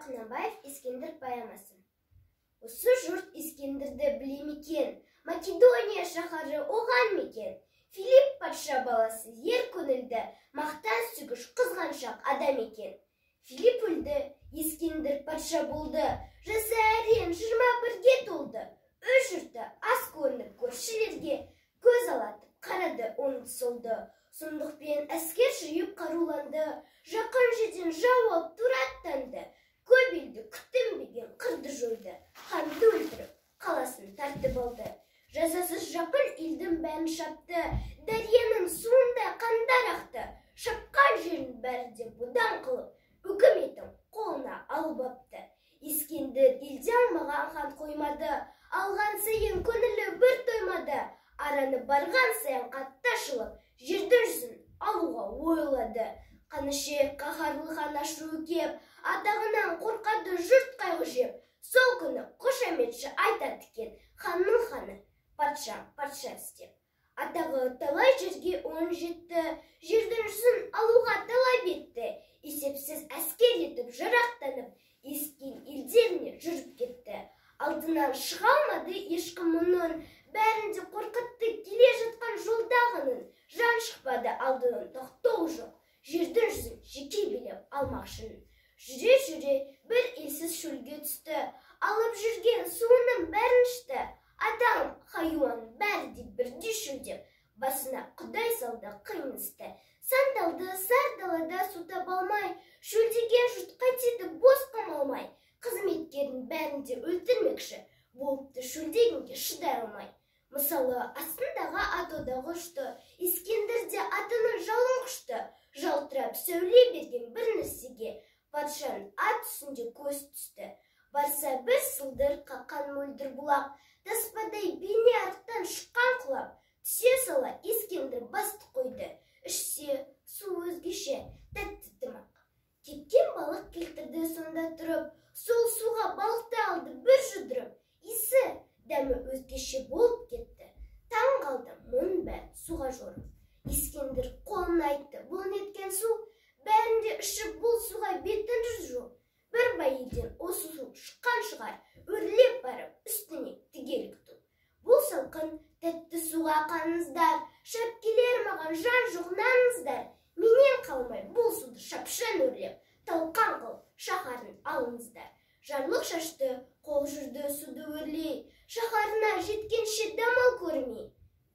Құнанбаев Ескендір поэмасы. Осы жұрт Ескендірді біле мекен, Македония шаһары оған мекен. Филипп патша баласы ер көңілді, мақтан сүйгіш қызғаншақ адам екен. Филипп өлді, Ескендір патша болды, жасы әрең 21-ге толды. Өз жұрты аз көрініп көршілерге көз алатып қарады оңды солды. Сұмдықпен әскер жиып қаруланды, жақын жерден жау алып тура аттанды. Көп елді күтінбеген қырды жойды, ханды өлтіріп қаласын тартып алды. Жазасыз жақын елдің бәрін шапты, дарияның суында қандар ақты. Шапқан жерін бәрі де бұдан қылып, үкіметін қолына алып апты. Ескендір елде алмаған хан қоймады, алған сайын көңілі бір тоймады. Араны барған сайын қатты ашылып, жердің жүзін алуға ойлады. Қанішек қаһарлы хан ашуы кеп, атағынан қорқады жұрт қайғы жеп. Сол күні қошаметші айтады екен, ханның ханы патша істеп. Атағы талай жерге он жетті, жердің жүзін алуға талап етті. Есепсіз әскер етіп жырақтанып, ескен елдеріне жүріп кетті. Алдынан шыға алмады ешкім мұның, бәрінде қорқытты келе жатқан жолдағының. Жан шықпады алдынан, тоқтау жоқ, жердің жүзін жеке билеп алмақшының. Жүре-жүре бір елсіз шөлге түсті, алып жүрген суының бәрін ішті. Адам, хайуан бәрі де бірдей шөлдеп, басына құдай салды қиын істі. Сандалды сар далада су таба алмай, шөлдеген жұрт қайтеді бос қамалмай. Қызметкерін бәрін де өлтірмекші, болыпты шөлдегенге шыдай алмай. Мысалы, астындағы ат одағы ұшты, Ескендірде атының жалын құшты. Жалтырап сөйлей берген бір нәрсеге, патшаның ат үстінде көз түсті. Барса бір сылдыр қаққан мөлдір бұлақ, таспадай бейне арттан шыққан құлап. Түсе сала Ескендір басты қойды, ішсе су өзгеше, тәтті тымақ. Кеткен балық келтірді сонда тұрып, сол суға балықты алды бір жұдырып. Исі, дәмі өзгеше болып кетті. Таң қалды мұның бәрі суға жорып. Ескендір қолын айтты, бұл неткен су, бәрінде ішіп бұл суға бетін жүзу. Бір байыден осы су шыққан шығар, өрлеп барып үстіне тігелік ту. Бұл салқын тәтті суға қаныңыздар, шап келер маған жан жоғынаңыздар. Менен қалмай бұл суды шапшан өрлеп, талқан қылып шаһарын алыңыздар. Жарлық шашты, қол жүрді суды өрлей, шаһарына жеткенше дамал көрмей.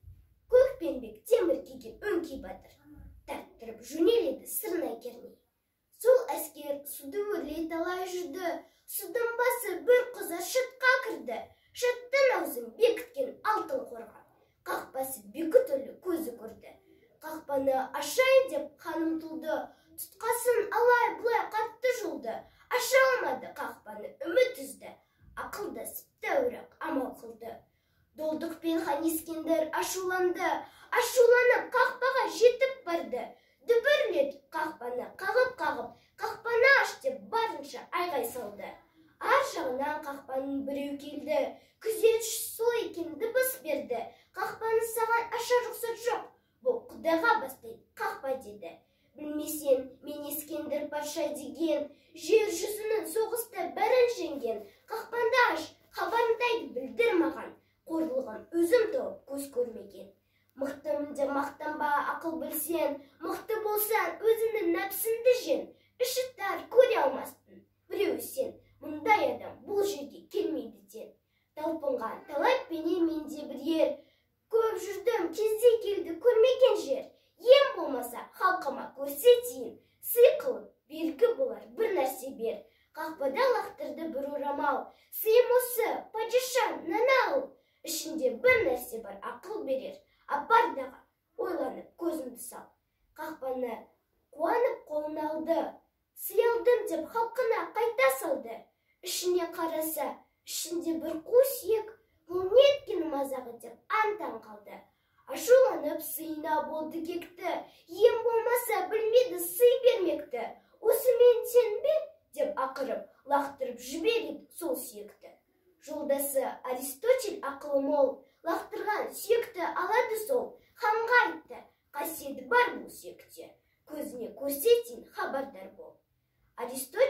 Көкпенбек темір киген өңкей батыр, тарттырып жөнеледі сырнай кермей. Сол әскер суды өрлей талай жүрді, судың басы бір қыза шытқа кірді. Шыттың аузын бекіткен алтын қорған, қақпасы бекітулі көзі көрді. Қақпаны ашайын деп ханым тұлды, тұтқасын алай бұлай қатты жолды. Аша алмады қақпаны үміт үзді, ақылдасып тәуірек амал қылды. Долдықпен хан Ескендір ашуланды, ашуланып қақпаға жетіп барды. Дүбірлетіп қақпаны қағып-қағып, қақпаны аш деп барынша айғай салды. Ар жағынан қақпаның біреу келді, күзетші сол екен дыбыс берді. Қақпаны саған аша рұқсат жоқ, бұл құдайға бастайды қақпа деді. Білмесен, мен Ескендір патша деген, жер жүзінің соғыста бәрін жеңген. Қақпанды аш, хабарындайды білдір маған, қорлығын өзім тауып көз көрмеген. Мықтымын деп мақтанба ақыл білсен, мықты болсан өзіңнің нәпсіңді жен. Іші тар көре алмаспын, біреу сен, мұндай адам бұл жерге келмейді ден. Талпынған талаппенен менде бір ер, көп жүрдім кезде келді көрмеген жер. Ем болмаса халқыма көрсетейін, сый қылып белгі болар бір нәрсе бер. Қақпада лақтырды бір орамал, сыйым осы падишам нанау. Ішінде бір нәрсе бар ақыл берер, апар дағы ойланып көзімді сал. Қақпаны қуанып қолын алды, сый алдым деп халқына қайта салды. Ішіне қараса, ішінде бір қу сүйек, бұл неткен мазағы деп антан қалды. Ашуланып сыйына болды кекті, ем болмаса білмеді сый бермекті. Осы мен сен бе? Деп ақырып, лақтырып жібереді сол сүйекті. Жолдасы Аристотель ақылы мол, лақтырған сүйекті алады сол. Ханға айтты, қасиеті бар бұл сүйекте, көзіне көрсетейін хабардар бол. Аристотель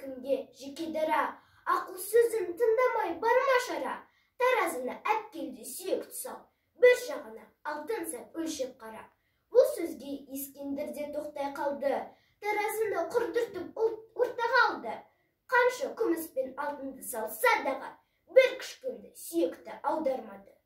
әркімге жеке дара, ақыл сөзін тыңдамай барма шара. Таразына әпкелді сүйек тұсау, бір жағына алтын сәт өлшеп қара. Бұл сөзге Ескендір де тоқтай қалды, таразыны құрдыртып ортаға алды. Қанша күміс пен алтынды салса дағы, бір кішкенді сүйекті аудармады.